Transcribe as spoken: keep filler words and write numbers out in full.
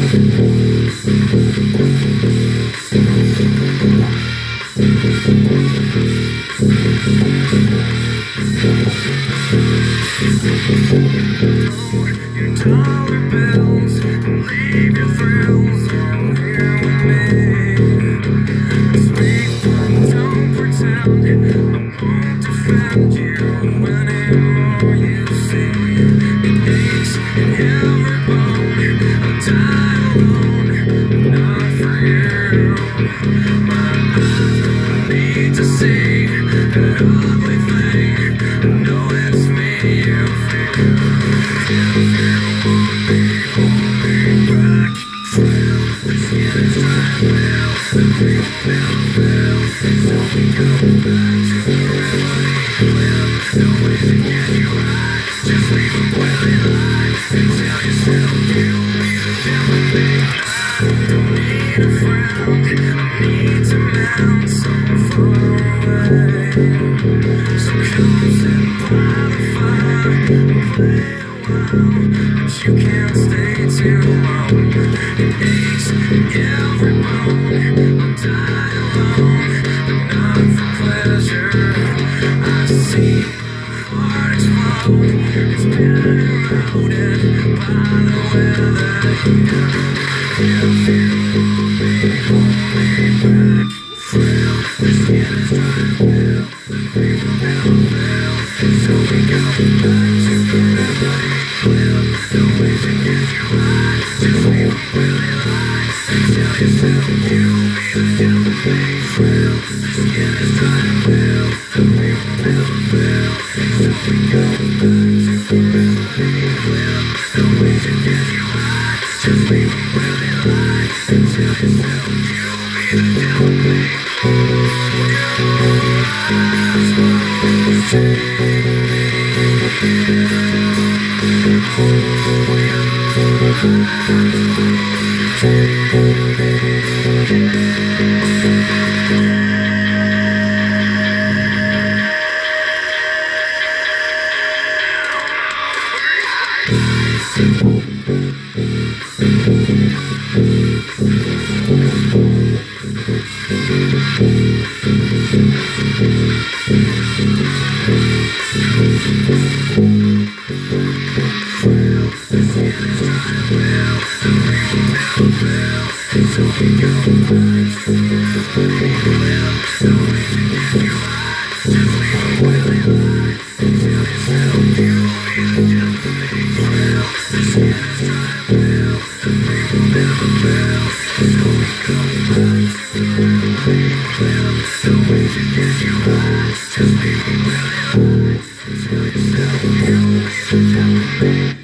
dollar bills and leave your thrills all here with me. Speak, but don't pretend I won't defend you anymore. You see, it aches in every bone. I'll die alone, not for you. My eyes don't need to see that ugly thing. I know it's me you feel. If you want me, hold me back. Frail, the skin is dry now. The people feel well. So we go back to the reality. Live no way to get you high. Just leave them where they lie. And tell yourself you'll be the devil thing. I don't need a friend. I need to mount so far away. So come sit by the fire and play a while. But you can't stay too long. It aches in every bone. I'll die alone, but not for pleasure. I see my heart explode. It's been eroded by the weather here. If you want me, hold me back. Frail, the skin is dry now. The people never fail. So we go back to the remedy. Live no way to get you high. Just leave them where they lie. And tell yourself you'll be the devil thing. Frail, the skin is dry now. The people never fail. So we go back to the remedy. Live no way to get you high. Just leave them where they lie. And tell yourself you'll be the devil thing. So we go back to the live no way to get you high. Just leave them where they lie. And tell yourself you'll be the devil thing. Frail, the skin is dry now. The people never fail. So we go back to the remedy. Live no way to get you high. Just leave them where they lie. And tell yourself you'll be the devil thing.